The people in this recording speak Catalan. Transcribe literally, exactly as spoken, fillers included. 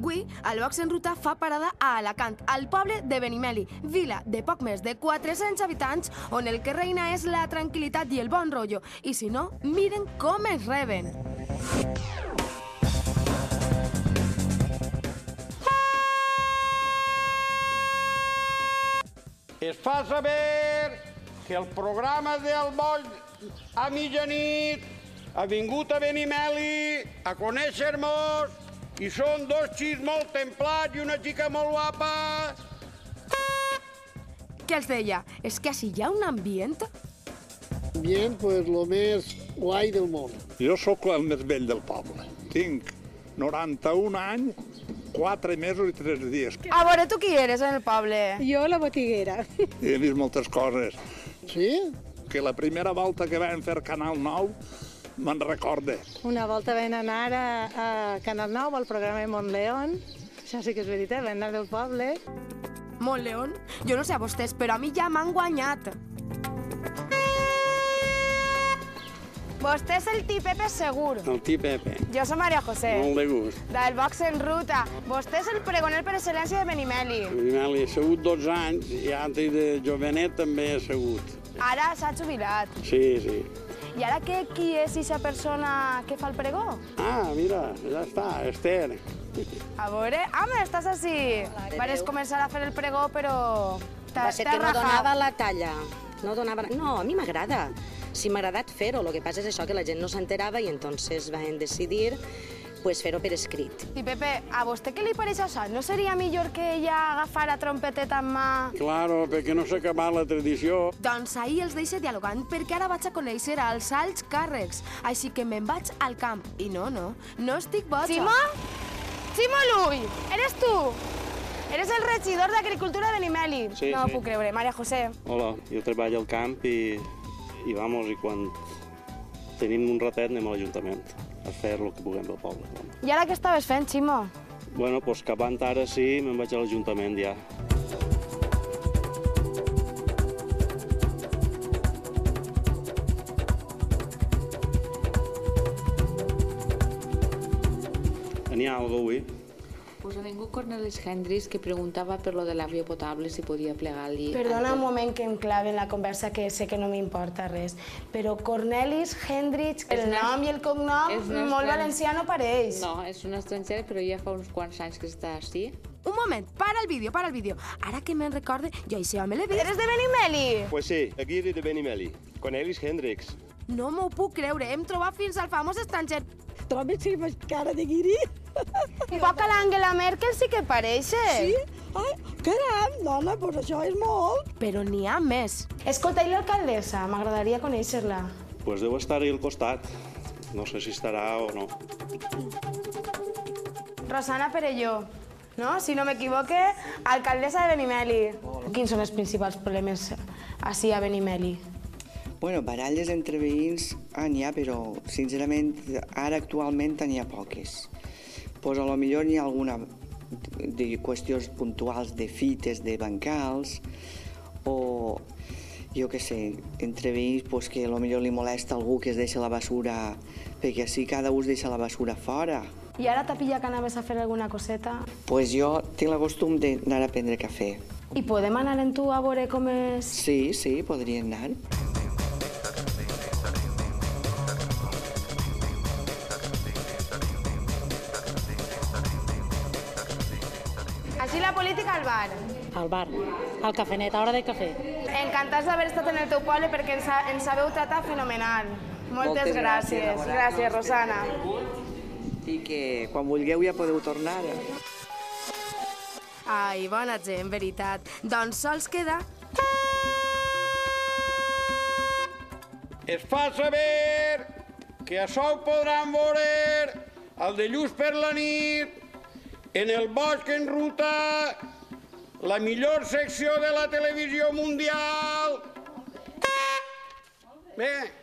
Avui, el Vox en Ruta fa parada a Alacant, al poble de Benimeli, vila de poc més de quatre-cents habitants, on el que reina és la tranquil·litat i el bon rotllo. I si no, miren com es reben. Es fa saber que el programa del Boll a mitjanit ha vingut a Benimeli a conèixer-nos i són dos xics molt templats i una xica molt guapa. Què els deia? És que així hi ha un ambient? Ambient, pues, lo més guai del món. Jo sóc el més vell del poble. Tinc noranta-un anys, quatre mesos i tres dies. A veure, tu qui eres en el poble? Jo, la botiguera. He vist moltes coses. Sí? Que la primera volta que vam fer Canal nou me'n recorde. Una volta vam anar a, a Canal nou, al programa de Montleón. Això sí que és veritat, vam anar del poble. Montleón? Jo no sé a vostès, però a mi ja m'han guanyat. Vostè és el tio Pepe segur. El tio Pepe. Jo soc Maria José. Molt de gust. Del Vox en Ruta. Vostè és el pregoner per excel·lència de Benimeli. Benimeli, he segut dotze anys i antes de jovenet també he segut. Ara s'ha jubilat. Sí, sí. I ara què, qui és aquesta persona que fa el pregó? Ah, mira, ja està, Esther. A veure, home, estàs així. Vares començar a fer el pregó, però... Va ser que no donava la talla. No donava... No, a mi m'agrada. Sí, m'ha agradat fer-ho, el que passa és això, que la gent no s'enterava i entonces vam decidir pues, fer-ho per escrit. I Pepe, a vostè què li pareix això? No seria millor que ella agafara trompeteta en mà? Claro, perquè no s'ha acabat la tradició. Doncs ahir els deixo dialogant perquè ara vaig a conèixer els alts càrrecs. Així que me'n vaig al camp. I no, no, no estic boja. Ximo? Ximo Luy, eres tu? Eres el regidor d'Agricultura de Benimeli. Sí, no sí. puc creure. Maria José. Hola, jo treballo al camp i, i vamos, i quan tenim un ratet anem a l'Ajuntament a fer el que puguem del poble. I ara què estaves fent, Ximo? Bueno, doncs acabant ara sí, me'n vaig a l'Ajuntament ja. N'hi ha alguna cosa avui? Pues ha vingut Cornelis Hendricks que preguntava per lo de l'aigua potable, si podia plegar-li... Perdona un moment que em clave en la conversa, que sé que no m'importa res, però Cornelis Hendricks, el nom i el cognom, molt valencià no pareix. No, és un estranger, però ja fa uns quants anys que està així. Un moment, para el vídeo, para el vídeo. Ara que me'n recorde, jo això me l'he vist. Eres de Benimeli? Pues sí, aquí de Benimeli. Cornelis Hendricks. No m'ho puc creure, hem trobat fins al famós estranger. Trobes si faig cara de guiri? Un poc a l'Angela Merkel sí que pareix. Sí? Ai, caram, dona, doncs això és molt. Però n'hi ha més. Escolta, i l'alcaldessa? M'agradaria conèixer-la. Doncs deu estar ahí al costat. No sé si estarà o no. Rosana Perelló, no? Si no m'equivoque, alcaldessa de Benimeli. Quins són els principals problemes així a Benimeli? Bueno, baralles entre veïns ah, n'hi ha, però sincerament ara actualment n'hi ha poques. Pues a lo millor n'hi ha alguna de qüestions puntuals de fites de bancals o jo què sé, entre veïns pues, que a lo millor li molesta algú que es deixa la basura perquè així cada un es deixa la basura fora. I ara t'ha pillat que anaves a fer alguna coseta? Pues jo tinc el costum d'anar a prendre cafè. I podem anar amb tu a veure com és? Sí, sí, podria anar. Així la política al bar. Al bar, al cafenet, a hora de cafè. Encantats d'haver estat en el teu poble perquè ens, ha, ens sabeu tratar fenomenal. Moltes, Moltes gràcies. Gràcies, gràcies, Rosana. I que quan vulgueu ja podeu tornar. Ai, bona gent, veritat. Doncs sols queda... Es fa saber que això ho podran veure el dilluns per la nit en el Vox en Ruta, la millor secció de la televisió mundial. Bé,